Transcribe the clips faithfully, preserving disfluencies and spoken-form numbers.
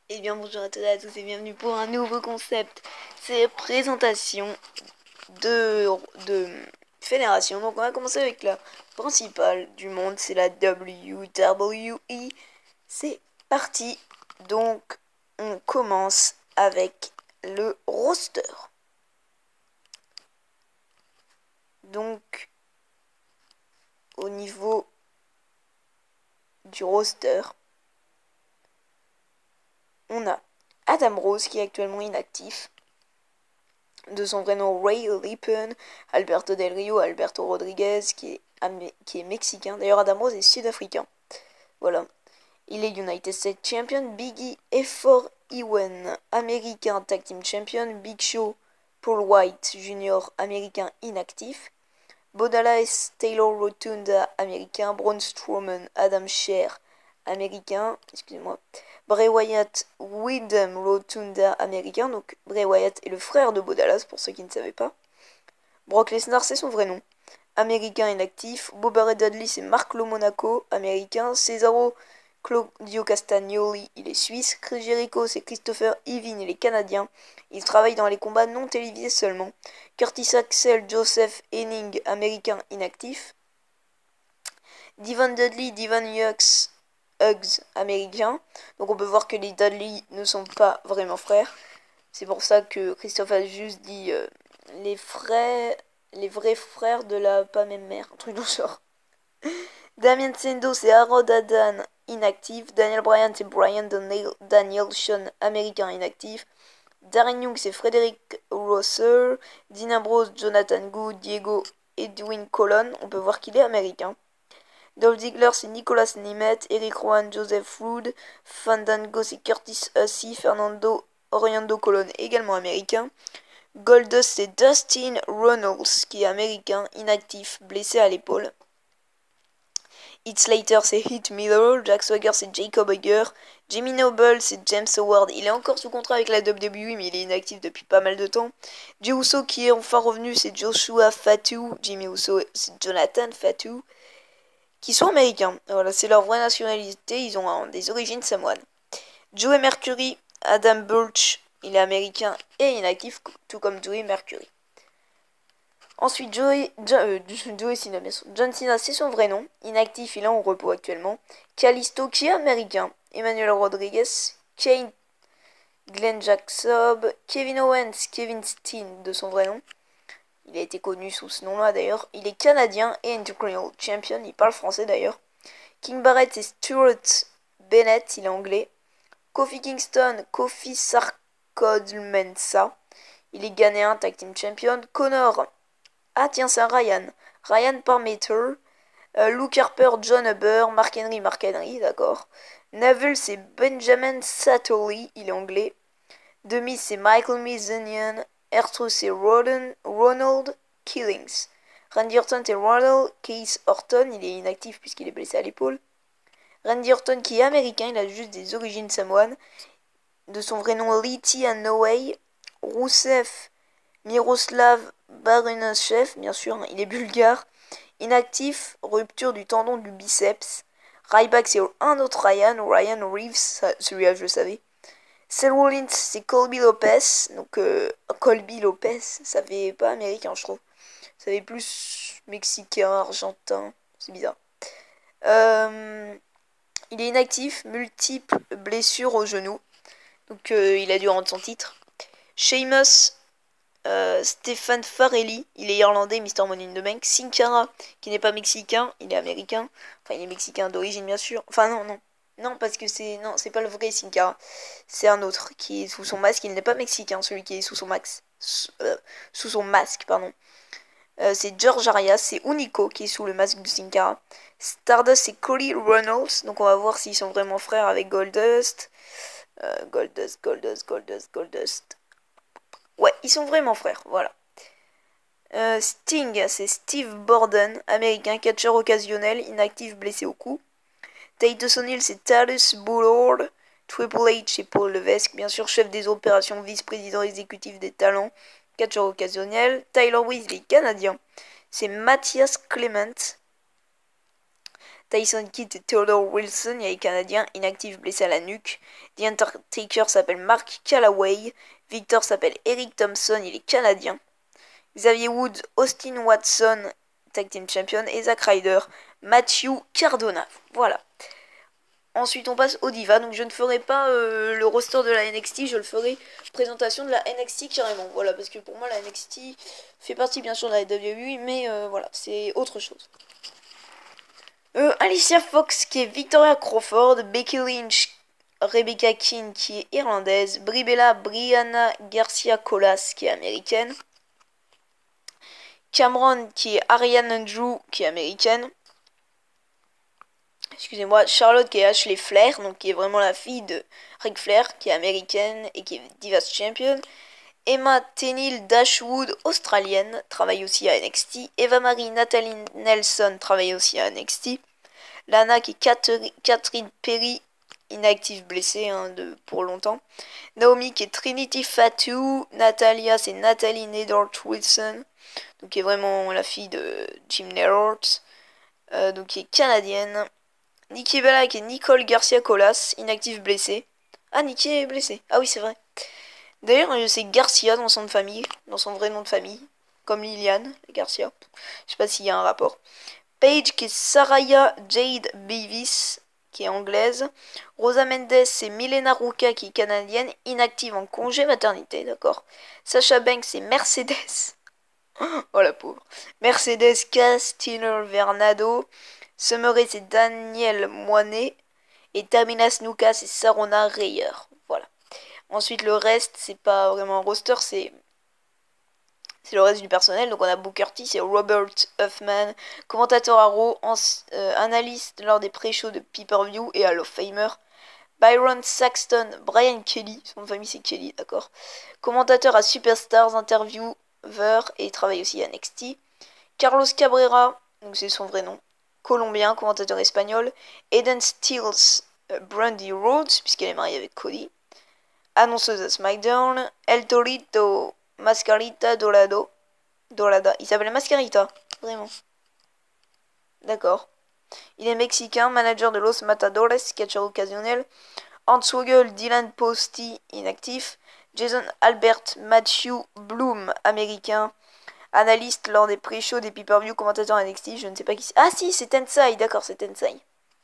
Eh bien bonjour à toutes et à tous et bienvenue pour un nouveau concept. C'est présentation de, de fédération. Donc on va commencer avec la principale du monde, c'est la W W E. C'est parti. Donc on commence avec le roster. Donc au niveau du roster, on a Adam Rose qui est actuellement inactif. De son vrai nom Ray Lippen, Alberto Del Rio, Alberto Rodriguez, qui est, qui est mexicain. D'ailleurs, Adam Rose est sud-africain. Voilà. Il est United States Champion. Biggie Effor Ewen, américain Tag Team Champion. Big Show, Paul White Junior, américain inactif. Bodalais Taylor Rotunda, américain. Braun Strowman, Adam Scherr, américain. Excusez-moi. Bray Wyatt, Windham Rotunda, américain. Donc Bray Wyatt est le frère de Bo Dallas, pour ceux qui ne savaient pas. Brock Lesnar, c'est son vrai nom. Américain inactif. Bobby Dudley, c'est Marc Lo Monaco, américain. Cesaro Claudio Castagnoli, il est suisse. Chris Jericho, c'est Christopher Evin, il est canadien. Il travaille dans les combats non télévisés seulement. Curtis Axel Joseph Henning, américain inactif. Devon Dudley, Devon Hughes, Hugs, américain. Donc on peut voir que les Dudley ne sont pas vraiment frères. C'est pour ça que Christophe a juste dit euh, les frères, les vrais frères de la pas même mère, un truc dans le genre. Damien Sendo, c'est Harold Adan, inactif. Daniel Bryan, c'est Brian Danielson, américain inactif. Darren Young, c'est Frédéric Rosser. Dean Ambrose, Jonathan Good, Diego Edwin Colon. On peut voir qu'il est américain. Dolph Ziggler, c'est Nicolas Nemeth. Eric Rowan, Joseph Roode. Fandango, c'est Curtis Hussey. Fernando Orlando Colon, également américain. Goldust, c'est Dustin Runnels, qui est américain, inactif, blessé à l'épaule. Heath Slater, c'est Heath Miller. Jack Swagger, c'est Jacob Hager. Jimmy Noble, c'est James Howard. Il est encore sous contrat avec la W W E, mais il est inactif depuis pas mal de temps. Jey Uso, qui est enfin revenu, c'est Joshua Fatu. Jimmy Uso, c'est Jonathan Fatu. Qui sont américains. Voilà, c'est leur vraie nationalité. Ils ont hein, des origines samoanes. Joey Mercury, Adam Burch, il est américain et inactif, tout comme Joey Mercury. Ensuite, Joey, jo, euh, Joey Cena, bien sûr. John Cena, c'est son vrai nom. Inactif, il est en repos actuellement. Kalisto, qui est américain. Emmanuel Rodriguez. Kane, Glenn Jackson. Kevin Owens, Kevin Steen, de son vrai nom. Il a été connu sous ce nom-là d'ailleurs. Il est canadien et Intercontinental Champion. Il parle français d'ailleurs. King Barrett, c'est Stuart Bennett, il est anglais. Kofi Kingston, Kofi Sarkodmensa. Il est ghanéen, Tag Team Champion. Connor. Ah tiens, c'est un Ryan. Ryan Parmeter. Euh, Luke Harper, John Huber. Mark Henry, Mark Henry, d'accord. Neville, c'est Benjamin Satterley, il est anglais. Demi, c'est Michael Mizanian. R-Truth, c'est Roden, Ronald Killings. Randy Orton, c'est Ronald Case Orton. Il est inactif puisqu'il est blessé à l'épaule. Randy Orton, qui est américain, il a juste des origines samoanes. De son vrai nom, Liti Anoa'i. Rousseff, Miroslav Barunachev, bien sûr, il est bulgare. Inactif, rupture du tendon du biceps. Ryback, c'est un autre Ryan, Ryan Reeves, celui-là je le savais. Seth Rollins, c'est Colby Lopez, donc euh, Colby Lopez, ça fait pas américain, je trouve. Ça fait plus mexicain, argentin, c'est bizarre. Euh, il est inactif, multiples blessures au genou, donc euh, il a dû rendre son titre. Sheamus, euh, Stéphane Farrelly, il est irlandais, Mister Money in the Bank. Sin Cara, qui n'est pas mexicain, il est américain. Enfin, il est mexicain d'origine, bien sûr. Enfin, non, non. Non, parce que c'est non, c'est pas le vrai Sin Cara. C'est un autre qui est sous son masque. Il n'est pas mexicain, celui qui est sous son max. Sous, euh, sous son masque, pardon. Euh, c'est George Arias, c'est Unico qui est sous le masque de Sin Cara. Stardust, c'est Cody Reynolds. Donc, on va voir s'ils sont vraiment frères avec Goldust. Euh, Goldust, Goldust, Goldust, Goldust. Ouais, ils sont vraiment frères, voilà. Euh, Sting, c'est Steve Borden, américain, catcheur occasionnel, inactif, blessé au cou. Titus O'Neil, c'est Talus Bullard. Triple H, c'est Paul Levesque, bien sûr, chef des opérations, vice-président exécutif des talents, catcheur occasionnel. Tyler Weasley, canadien, c'est Matthias Clement. Tyson Kidd et Theodore Wilson, il y a les Canadiens, inactifs blessés à la nuque. The Undertaker s'appelle Mark Calloway. Victor s'appelle Eric Thompson, il est Canadien. Xavier Woods, Austin Watson, Tag Team Champion. Et Zack Ryder, Matthew Cardona. Voilà. Ensuite, on passe au Diva. Donc, je ne ferai pas euh, le roster de la N X T. Je le ferai présentation de la N X T carrément. Voilà, parce que pour moi, la N X T fait partie bien sûr de la W W E. Mais euh, voilà, c'est autre chose. Euh, Alicia Fox qui est Victoria Crawford. Becky Lynch, Rebecca King qui est irlandaise. Brie Bella, Brianna Garcia Colas qui est américaine. Cameron qui est Ariane Andrew qui est américaine. Excusez-moi, Charlotte qui est Ashley Flair, donc qui est vraiment la fille de Ric Flair, qui est américaine et qui est Divas Champion. Emma Tenille Dashwood, australienne, travaille aussi à N X T. Eva Marie Natalie Nelson travaille aussi à N X T. Lana qui est Catherine Perry, inactive blessée hein, de, pour longtemps. Naomi qui est Trinity Fatu. Natalia c'est Natalie Neidhart Wilson, donc qui est vraiment la fille de Jim Neidhart, euh, donc qui est canadienne. Nikki Bella qui est Nicole Garcia Colas, inactive blessée. Ah, Nikki est blessée. Ah oui, c'est vrai. D'ailleurs, c'est Garcia dans son nom de famille, dans son vrai nom de famille, comme Liliane Garcia. Je sais pas s'il y a un rapport. Paige qui est Saraya Jade Beavis, qui est anglaise. Rosa Mendes, c'est Milena Ruca qui est canadienne, inactive en congé maternité, d'accord. Sasha Banks, c'est Mercedes. Oh la pauvre. Mercedes Castillo Vernado. Summeray, c'est Daniel Moinet. Et Tamina Snuka, c'est Sarona Reyer. Voilà. Ensuite, le reste, c'est pas vraiment un roster, c'est c'est le reste du personnel. Donc, on a Booker T, c'est Robert Huffman, commentateur à Raw, euh, analyste lors des pré-shows de Pay-Per-View et Hall of Famer. Byron Saxton, Brian Kelly, son famille c'est Kelly, d'accord. Commentateur à Superstars, intervieweur et il travaille aussi à N X T. Carlos Cabrera, donc c'est son vrai nom, colombien, commentateur espagnol. Eden Stills, euh, Brandy Rhodes, puisqu'elle est mariée avec Cody. Annonceuse à SmackDown. El Torito, Mascarita Dorado. Dorada. Il s'appelle Mascarita, vraiment. D'accord. Il est mexicain, manager de Los Matadores, catcheur occasionnel. Hornswoggle, Dylan Posty, inactif. Jason Albert, Matthew Bloom, américain. Analyste lors des pré-shows des pay-per-view, commentateur N X T, je ne sais pas qui c'est. Ah si, c'est Tensai, d'accord, c'est Tensai.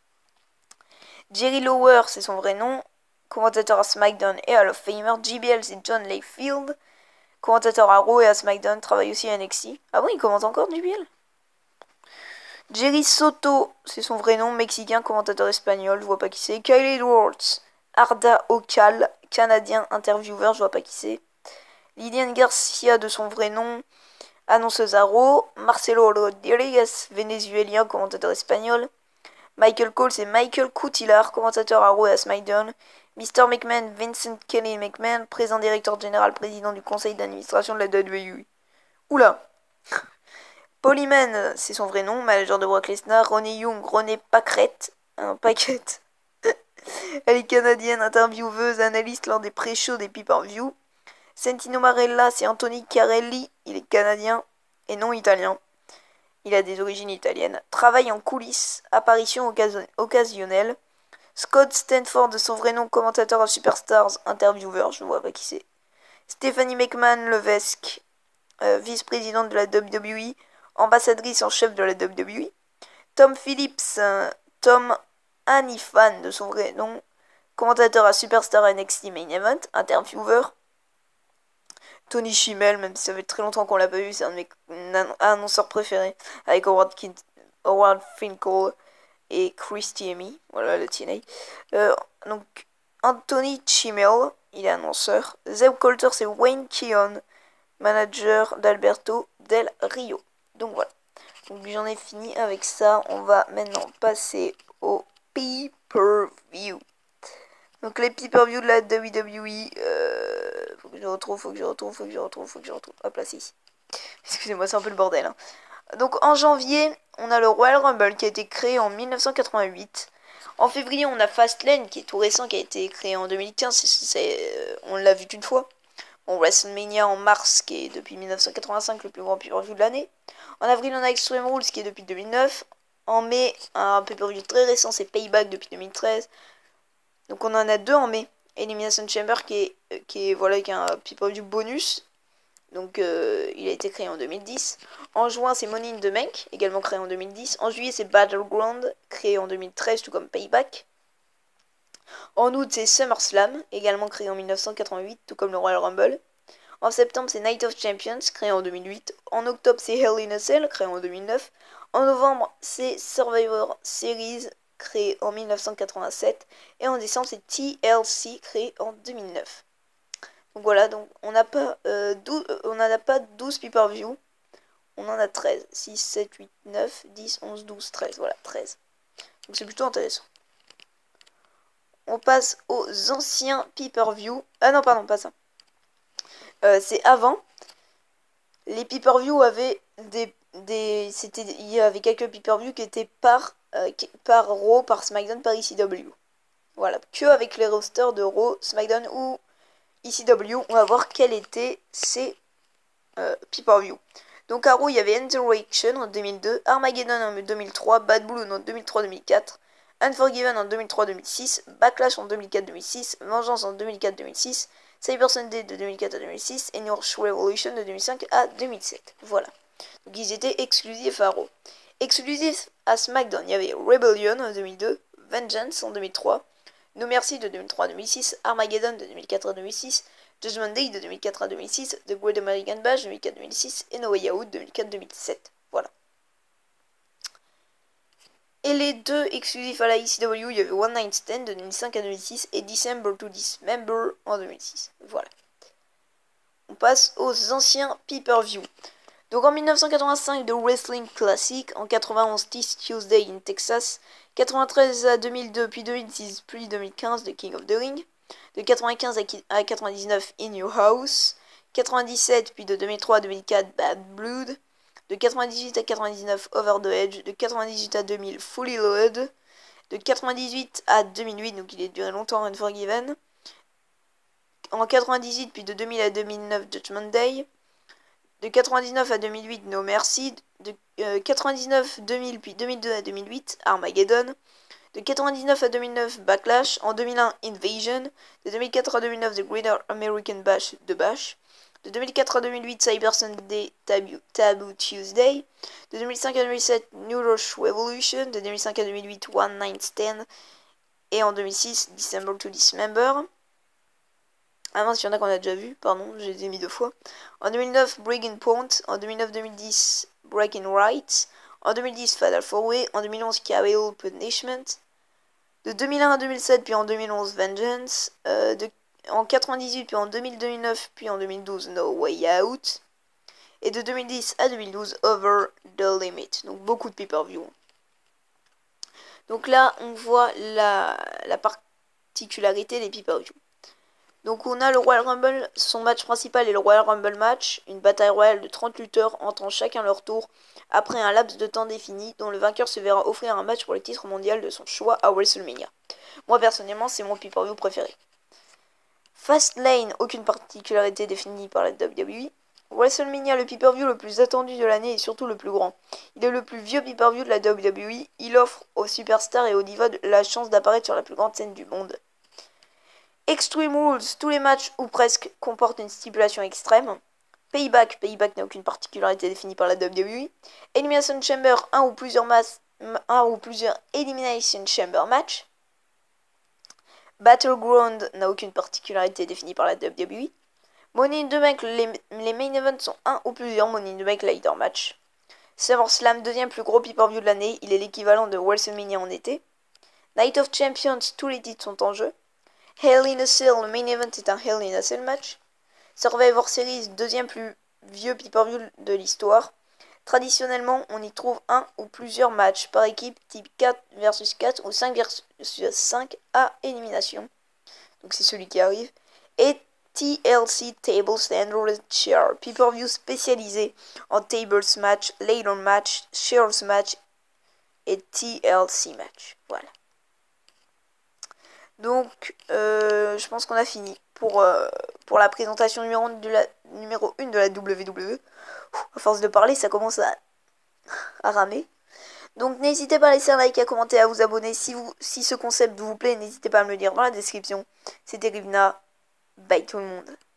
Jerry Lower, c'est son vrai nom. Commentateur à SmackDown et Hall of Famer. J B L, c'est John Layfield. Commentateur à Raw et à SmackDown, travaille aussi à N X T. Ah bon, il commente encore J B L. Jerry Soto, c'est son vrai nom, mexicain, commentateur espagnol, je vois pas qui c'est. Kyle Edwards, Arda Ocal, canadien, intervieweur, je vois pas qui c'est. Lilian Garcia, de son vrai nom, annonceuse à Raw. Marcelo Rodriguez, vénézuélien, commentateur espagnol. Michael Cole, c'est Michael Coutillar, commentateur à Raw et à SmackDown. mister McMahon, Vincent Kelly McMahon, président directeur général, président du conseil d'administration de la W W E. Oula. Polyman, c'est son vrai nom, manager de Brock Lesnar. Ronnie Young, René Paquette, un paquette. Elle est canadienne, intervieweuse, analyste lors des pré-shows des pay-per-view. Santino Marella, c'est Anthony Carelli, il est canadien et non italien. Il a des origines italiennes. Travaille en coulisses, apparition occasionnelle. Scott Stanford, de son vrai nom, commentateur à Superstars, intervieweur, je ne vois pas qui c'est. Stephanie McMahon Levesque, euh, vice-présidente de la W W E, ambassadrice en chef de la W W E. Tom Phillips, euh, Tom Hannifan, de son vrai nom, commentateur à Superstar N X T Main Event, intervieweur. Tony Schimmel, même si ça fait très longtemps qu'on l'a pas vu, c'est un de mes annonceurs préférés, avec Howard, Kin- Howard Finkel et Christy Amy, voilà le T N A. Euh, donc Anthony Schimmel, il est annonceur. Zeb Coulter, c'est Wayne Keon, manager d'Alberto Del Rio. Donc voilà. Donc j'en ai fini avec ça. On va maintenant passer au pay-per-view. Donc les pay-per-view de la W W E. Euh, faut que je retrouve, faut que je retrouve, faut que je retrouve, faut que je retrouve. Hop là, c'est ici. Excusez-moi, c'est un peu le bordel. Hein. Donc en janvier, on a le Royal Rumble qui a été créé en mille neuf cent quatre-vingt-huit. En février, on a Fastlane qui est tout récent, qui a été créé en deux mille quinze. C'est, c'est, euh, on l'a vu qu'une fois. On WrestleMania en mars, qui est depuis mille neuf cent quatre-vingt-cinq le plus grand pay-per-view de l'année. En avril, on a Extreme Rules qui est depuis deux mille neuf. en mai, un pay-per-view très récent, c'est Payback depuis deux mille treize. Donc on en a deux en mai. Elimination Chamber qui est, euh, qui est, voilà, qui est un pay-per-view bonus. Donc euh, il a été créé en deux mille dix. En juin, c'est Money in the Bank, également créé en deux mille dix. En juillet, c'est Battleground, créé en deux mille treize, tout comme Payback. En août, c'est SummerSlam, également créé en mille neuf cent quatre-vingt-huit, tout comme le Royal Rumble. En septembre, c'est Night of Champions, créé en deux mille huit. En octobre, c'est Hell in a Cell, créé en deux mille neuf. En novembre, c'est Survivor Series, créé en mille neuf cent quatre-vingt-sept. Et en décembre, c'est T L C, créé en deux mille neuf. Donc voilà, donc on n'a pas, euh, douze, on n'en a pas douze pay-per-view. On en a treize. six, sept, huit, neuf, dix, onze, douze, treize. Voilà, treize. Donc c'est plutôt intéressant. On passe aux anciens pay-per-view. Ah non, pardon, pas ça. Euh, c'est avant. Les pay-per-view avaient des, des c'était, il y avait quelques pay-per-view qui étaient par, euh, par Raw, par SmackDown, par E C W. Voilà, que avec les rosters de Raw, SmackDown ou E C W, on va voir quels étaient ces euh, pay-per-view. Donc à Raw, il y avait Insurrection en deux mille deux, Armageddon en deux mille trois, Bad Blood en deux mille trois deux mille quatre, Unforgiven en deux mille trois deux mille six, Backlash en deux mille quatre deux mille six, Vengeance en deux mille quatre deux mille six, Cyber Sunday de deux mille quatre à deux mille six et New Revolution de deux mille cinq à deux mille sept. Voilà. Donc ils étaient exclusifs à Raw. Exclusifs à SmackDown, il y avait Rebellion en deux mille deux, Vengeance en deux mille trois, No Mercy de deux mille trois à deux mille six, Armageddon de deux mille quatre à deux mille six, Judgment Day de deux mille quatre à deux mille six, The Great American Bash deux mille quatre à deux mille six et No Way Out deux mille quatre à deux mille sept. Voilà. Et les deux exclusifs à la E C W, il y avait One Night Stand de deux mille cinq à deux mille six et December to Dismember en deux mille six. Voilà. On passe aux anciens pay-per-view. Donc en mille neuf cent quatre-vingt-cinq, The Wrestling Classic, en quatre-vingt-onze, This Tuesday in Texas, quatre-vingt-treize à deux mille deux, puis deux mille six, puis deux mille quinze, The King of the Ring, de quatre-vingt-quinze à quatre-vingt-dix-neuf, In Your House, quatre-vingt-dix-sept, puis de deux mille trois à deux mille quatre, Bad Blood, de quatre-vingt-dix-huit à quatre-vingt-dix-neuf, Over the Edge, de quatre-vingt-dix-huit à deux mille, Fully Loaded, de quatre-vingt-dix-huit à deux mille huit, donc il est duré longtemps, Unforgiven, en quatre-vingt-dix-huit, puis de deux mille à deux mille neuf, Judgment Day, de quatre-vingt-dix-neuf à deux mille huit, No Mercy, de euh, quatre-vingt-dix-neuf, deux mille, puis deux mille deux à deux mille huit, Armageddon, de quatre-vingt-dix-neuf à deux mille neuf, Backlash, en deux mille un, Invasion, de deux mille quatre à deux mille neuf, The Great American Bash, The Bash, de deux mille quatre à deux mille huit, Cyber Sunday, Taboo, Taboo Tuesday, de deux mille cinq à deux mille sept, New Rush Revolution, de deux mille cinq à deux mille huit, One Night Stand, et en deux mille six, December to Dismember. Ah mince, il y en a qu'on a déjà vu, pardon, je les ai mis deux fois. En deux mille neuf, Breaking Point. En deux mille neuf deux mille dix, Breaking Right. En deux mille dix, Fatal four Way. En deux mille onze, Carol Punishment. De deux mille un à deux mille sept, puis en deux mille onze, Vengeance. Euh, de, en quatre-vingt-dix-huit, puis en deux mille deux mille neuf, puis en deux mille douze, No Way Out. Et de deux mille dix à deux mille douze, Over the Limit. Donc beaucoup de pay-per-view. Donc là, on voit la, la particularité des pay-per-view. Donc on a le Royal Rumble, son match principal est le Royal Rumble match, une bataille royale de trente lutteurs entrant chacun leur tour après un laps de temps défini, dont le vainqueur se verra offrir un match pour le titre mondial de son choix à WrestleMania. Moi personnellement, c'est mon pay-per-view préféré. Fastlane, aucune particularité définie par la W W E. WrestleMania, le pay-per-view le plus attendu de l'année et surtout le plus grand. Il est le plus vieux pay-per-view de la W W E, il offre aux superstars et aux divas la chance d'apparaître sur la plus grande scène du monde. Extreme Rules, tous les matchs ou presque comportent une stipulation extrême. Payback, Payback n'a aucune particularité définie par la W W E. Elimination Chamber, un ou plusieurs, mas- un ou plusieurs Elimination Chamber match. Battleground n'a aucune particularité définie par la W W E. Money in the Bank, les, les main events sont un ou plusieurs Money in the Bank Ladder match. SummerSlam, deuxième plus gros pay-per-view de l'année, il est l'équivalent de WrestleMania en été. Night of Champions, tous les titres sont en jeu. Hell in a Cell, le main event est un Hell in a Cell match. Survivor Series, deuxième plus vieux pay-per-view de l'histoire. Traditionnellement, on y trouve un ou plusieurs matchs par équipe, type quatre versus quatre ou cinq versus cinq à élimination. Donc c'est celui qui arrive. Et T L C Table Stand Chair, pay-per-view spécialisé en tables match, ladder match, chairs match et T L C match. Voilà. Donc, euh, je pense qu'on a fini pour, euh, pour la présentation numéro un de la, numéro un de la W W E. À force de parler, ça commence à, à ramer. Donc n'hésitez pas à laisser un like, à commenter, à vous abonner. Si, vous, si ce concept vous plaît, n'hésitez pas à me le dire dans la description. C'était Rivna. Bye tout le monde.